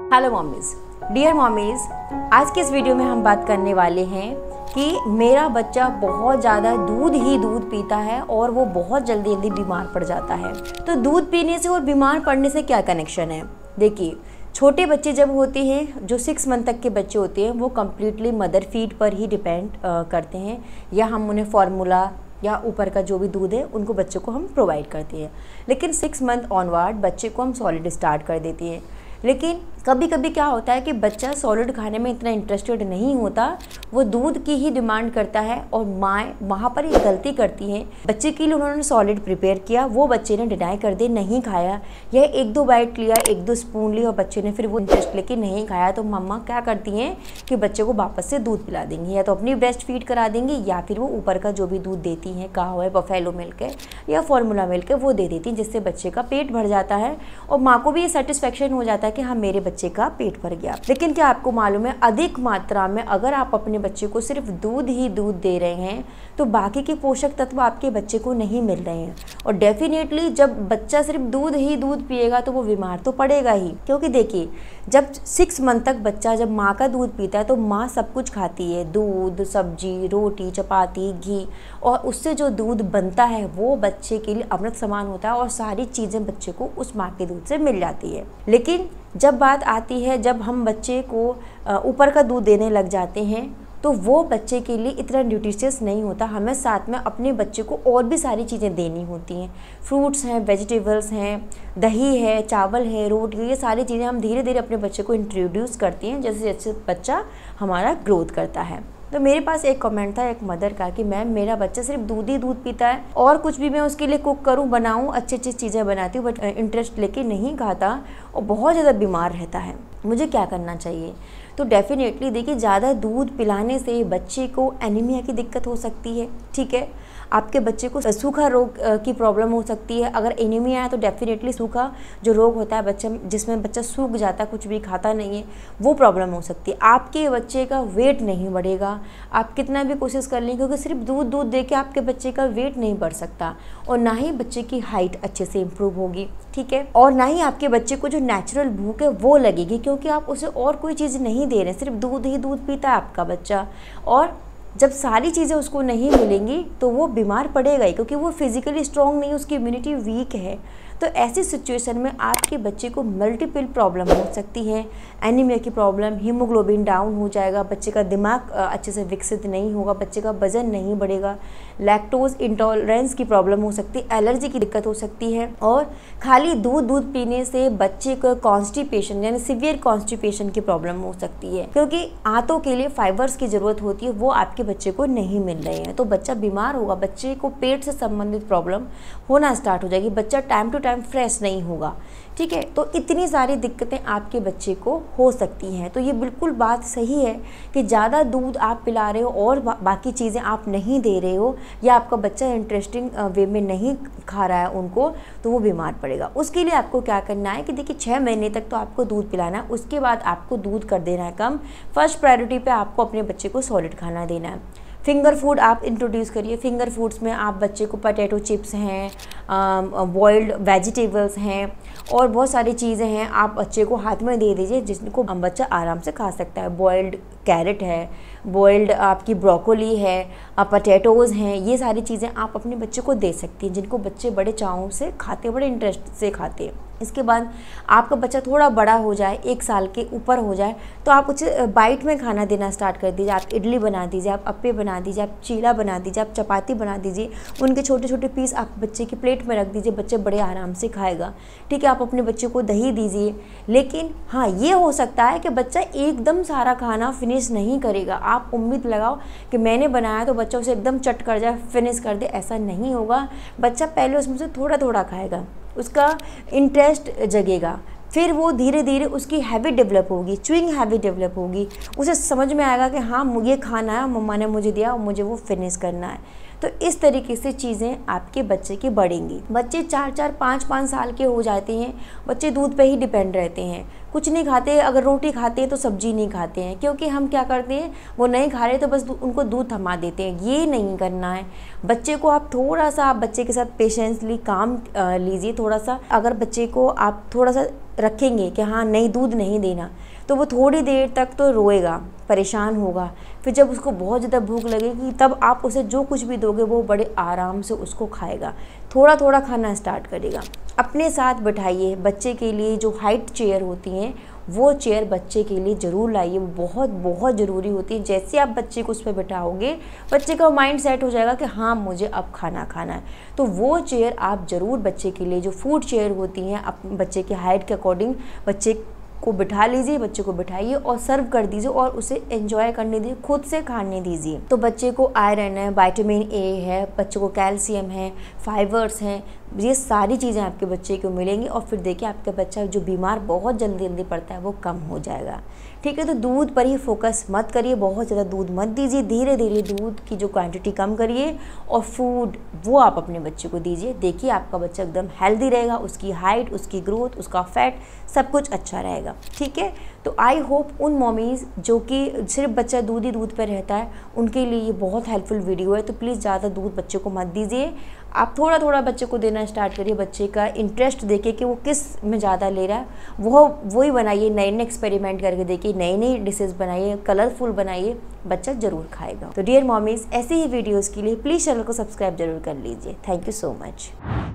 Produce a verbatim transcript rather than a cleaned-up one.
Hello mommies, dear mommies, आज के इस वीडियो में हम बात करने वाले हैं कि मेरा बच्चा बहुत ज़्यादा दूध ही दूध पीता है और वो बहुत जल्दी जल्दी बीमार पड़ जाता है। तो दूध पीने से और बीमार पड़ने से क्या कनेक्शन है? देखिए, छोटे बच्चे जब होते हैं, जो सिक्स मंथ तक के बच्चे होते हैं, वो कम्प्लीटली मदर फीड पर ही डिपेंड करते हैं, या हम उन्हें फार्मूला या ऊपर का जो भी दूध है उनको बच्चों को हम प्रोवाइड करते हैं। लेकिन सिक्स मंथ ऑनवर्ड बच्चे को हम सॉलिड स्टार्ट कर देते हैं। लेकिन कभी कभी क्या होता है कि बच्चा सॉलिड खाने में इतना इंटरेस्टेड नहीं होता, वो दूध की ही डिमांड करता है और माँ वहाँ पर एक गलती करती है। बच्चे के लिए उन्होंने सॉलिड प्रिपेयर किया, वो बच्चे ने डिनाई कर दे, नहीं खाया, यह एक दो बाइट लिया, एक दो स्पून लिया और बच्चे ने फिर वो इंटरेस्ट लेके नहीं खाया, तो मम्मा क्या करती हैं कि बच्चे को वापस से दूध पिला देंगी, या तो अपनी ब्रेस्ट फीड करा देंगी या फिर वो ऊपर का जो भी दूध देती हैं, कावा है, बफेलो मिल्क है या फार्मूला मिल्क है, वो दे देती हैं, जिससे बच्चे का पेट भर जाता है और माँ को भी ये सेटिस्फेक्शन हो जाता है कि हाँ, मेरे बच्चे का पेट भर गया। लेकिन क्या आपको मालूम है, अधिक मात्रा में अगर आप अपने बच्चे को सिर्फ दूध ही दूध दे रहे हैं तो बाकी के पोषक तत्व आपके बच्चे को नहीं मिल रहे हैं। और डेफिनेटली जब बच्चा सिर्फ दूध ही दूध पिएगा तो वो बीमार तो पड़ेगा ही, क्योंकि देखिए, जब सिक्स मंथ तक बच्चा जब माँ का दूध पीता है तो माँ सब कुछ खाती है, दूध, सब्जी, रोटी, चपाती, घी, और उससे जो दूध बनता है वो बच्चे के लिए अमृत समान होता है और सारी चीज़ें बच्चे को उस माँ के दूध से मिल जाती है। लेकिन जब बात आती है, जब हम बच्चे को ऊपर का दूध देने लग जाते हैं तो वो बच्चे के लिए इतना न्यूट्रिशियस नहीं होता। हमें साथ में अपने बच्चे को और भी सारी चीज़ें देनी होती हैं, फ्रूट्स हैं, वेजिटेबल्स हैं, दही है, चावल है, रोटी, ये सारी चीज़ें हम धीरे धीरे अपने बच्चे को इंट्रोड्यूस करती हैं जैसे जैसे बच्चा हमारा ग्रोथ करता है। तो मेरे पास एक कमेंट था एक मदर का कि मैम, मेरा बच्चा सिर्फ दूध ही दूध पीता है और कुछ भी मैं उसके लिए कुक करूं, बनाऊं, अच्छी अच्छी चीज़ें बनाती हूँ, बट इंटरेस्ट लेके नहीं खाता और बहुत ज़्यादा बीमार रहता है, मुझे क्या करना चाहिए? तो डेफिनेटली देखिए, ज़्यादा दूध पिलाने से बच्चे को एनीमिया की दिक्कत हो सकती है। ठीक है, आपके बच्चे को सूखा रोग की प्रॉब्लम हो सकती है। अगर एनीमिया है तो डेफिनेटली सूखा जो रोग होता है बच्चे जिसमें बच्चा सूख जाता है, कुछ भी खाता नहीं है, वो प्रॉब्लम हो सकती है। आपके बच्चे का वेट नहीं बढ़ेगा, आप कितना भी कोशिश कर लें, क्योंकि सिर्फ दूध दूध दे के आपके बच्चे का वेट नहीं बढ़ सकता और ना ही बच्चे की हाइट अच्छे से इम्प्रूव होगी। ठीक है, और ना ही आपके बच्चे को जो नेचुरल भूख है वो लगेगी, क्योंकि आप उसे और कोई चीज़ नहीं दे रहे, सिर्फ दूध ही दूध पीता है आपका बच्चा। और जब सारी चीज़ें उसको नहीं मिलेंगी तो वो बीमार पड़ेगा ही, क्योंकि वो फिजिकली स्ट्रॉन्ग नहीं, उसकी इम्यूनिटी वीक है। तो ऐसी सिचुएशन में आपके बच्चे को मल्टीपल प्रॉब्लम हो सकती है, एनीमिया की प्रॉब्लम, हीमोग्लोबिन डाउन हो जाएगा, बच्चे का दिमाग अच्छे से विकसित नहीं होगा, बच्चे का वजन नहीं बढ़ेगा, लैक्टोज इंटॉलरेंस की प्रॉब्लम हो सकती है, एलर्जी की दिक्कत हो सकती है। और खाली दूध दूध पीने से बच्चे को कॉन्स्टिपेशन यानी सीवियर कॉन्स्टिपेशन की प्रॉब्लम हो सकती है, क्योंकि आंतों के लिए फाइबर्स की ज़रूरत होती है, वो आपके बच्चे को नहीं मिल रहे हैं, तो बच्चा बीमार होगा, बच्चे को पेट से संबंधित प्रॉब्लम होना स्टार्ट हो जाएगी, बच्चा टाइम टू टाइम फ्रेश नहीं होगा। ठीक है, तो इतनी सारी दिक्कतें आपके बच्चे को हो सकती हैं। तो ये बिल्कुल बात सही है कि ज़्यादा दूध आप पिला रहे हो और बा, बाकी चीज़ें आप नहीं दे रहे हो, या आपका बच्चा इंटरेस्टिंग वे में नहीं खा रहा है उनको, तो वो बीमार पड़ेगा। उसके लिए आपको क्या करना है कि देखिए, छः महीने तक तो आपको दूध पिलाना है, उसके बाद आपको दूध कर देना है कम। फर्स्ट प्रायोरिटी पे आपको अपने बच्चे को सॉलिड खाना देना है। फिंगर फूड आप इंट्रोड्यूस करिए। फिंगर फूड्स में आप बच्चे को पोटैटो चिप्स हैं, बॉइल्ड वेजिटेबल्स हैं और बहुत सारी चीज़ें हैं, आप बच्चे को हाथ में दे दीजिए जिसको बच्चा आराम से खा सकता है। बॉइल्ड कैरेट है, बॉइल्ड आपकी ब्रोकोली है, पोटैटोज़ हैं, ये सारी चीज़ें आप अपने बच्चे को दे सकती हैं, जिनको बच्चे बड़े चाव से खाते, बड़े इंटरेस्ट से खाते हैं। इसके बाद आपका बच्चा थोड़ा बड़ा हो जाए, एक साल के ऊपर हो जाए, तो आप उसे बाइट में खाना देना स्टार्ट कर दीजिए। आप इडली बना दीजिए, आप अप्पे बना दीजिए, आप चीला बना दीजिए, आप चपाती बना दीजिए, उनके छोटे छोटे पीस आप बच्चे की प्लेट में रख दीजिए, बच्चे बड़े आराम से खाएगा। ठीक है, आप अपने बच्चे को दही दीजिए। लेकिन हाँ, ये हो सकता है कि बच्चा एकदम सारा खाना फिनिश नहीं करेगा। आप उम्मीद लगाओ कि मैंने बनाया तो बच्चा उसे एकदम चट कर जाए, फिनिश कर दे, ऐसा नहीं होगा। बच्चा पहले उसमें से थोड़ा थोड़ा खाएगा, उसका इंटरेस्ट जगेगा, फिर वो धीरे धीरे उसकी हैबिट डेवलप होगी, च्यूइंग हैबिट डेवलप होगी, उसे समझ में आएगा कि हाँ, ये खाना है, मम्मा ने मुझे दिया और मुझे वो फिनिश करना है। तो इस तरीके से चीज़ें आपके बच्चे की बढ़ेंगी। बच्चे चार चार पाँच पाँच साल के हो जाते हैं, बच्चे दूध पे ही डिपेंड रहते हैं, कुछ नहीं खाते, अगर रोटी खाते हैं तो सब्जी नहीं खाते हैं, क्योंकि हम क्या करते हैं, वो नहीं खा रहे तो बस उनको दूध थमा देते हैं। ये नहीं करना है। बच्चे को आप थोड़ा सा आप बच्चे के साथ पेशेंसली काम लीजिए। थोड़ा सा अगर बच्चे को आप थोड़ा सा रखेंगे कि हाँ नहीं दूध नहीं देना, तो वो थोड़ी देर तक तो रोएगा, परेशान होगा, फिर जब उसको बहुत ज़्यादा भूख लगेगी तब आप उसे जो कुछ भी दोगे वो बड़े आराम से उसको खाएगा, थोड़ा थोड़ा खाना स्टार्ट करेगा। अपने साथ बैठाइए। बच्चे के लिए जो हाइट चेयर होती हैं वो चेयर बच्चे के लिए ज़रूर लाइए, वो बहुत बहुत ज़रूरी होती है। जैसे आप बच्चे को उस पर बैठाओगे, बच्चे का माइंड सेट हो जाएगा कि हाँ मुझे अब खाना खाना है। तो वो चेयर आप ज़रूर बच्चे के लिए, जो फूड चेयर होती हैं, अपने बच्चे के हाइट के अकॉर्डिंग बच्चे को बिठा लीजिए, बच्चे को बिठाइए और सर्व कर दीजिए और उसे एंजॉय करने दीजिए, खुद से खाने दीजिए। तो बच्चे को आयरन है, विटामिन ए है, बच्चे को कैल्शियम है, फाइबर्स हैं, ये सारी चीज़ें आपके बच्चे को मिलेंगी और फिर देखिए आपका बच्चा जो बीमार बहुत जल्दी जल्दी पड़ता है वो कम हो जाएगा। ठीक है, तो दूध पर ही फोकस मत करिए, बहुत ज़्यादा दूध मत दीजिए, धीरे धीरे दूध की जो क्वांटिटी कम करिए और फूड वो आप अपने बच्चे को दीजिए। देखिए आपका बच्चा एकदम हेल्दी रहेगा, उसकी हाइट, उसकी ग्रोथ, उसका फैट सब कुछ अच्छा रहेगा। ठीक है, तो आई होप उन मॉमीज़ जो कि सिर्फ बच्चा दूध ही दूध पर रहता है उनके लिए ये बहुत हेल्पफुल वीडियो है। तो प्लीज़ ज़्यादा दूध बच्चे को मत दीजिए, आप थोड़ा थोड़ा बच्चे को देना स्टार्ट करिए। बच्चे का इंटरेस्ट देखिए कि वो किस में ज़्यादा ले रहा है, वो वही बनाइए, नए नए एक्सपेरिमेंट करके देखिए, नई नई डिशेज़ बनाइए, कलरफुल बनाइए, बच्चा ज़रूर खाएगा। तो डियर मॉमीज़, ऐसे ही वीडियोज़ के लिए प्लीज़ चैनल को सब्सक्राइब जरूर कर लीजिए। Thank you so much.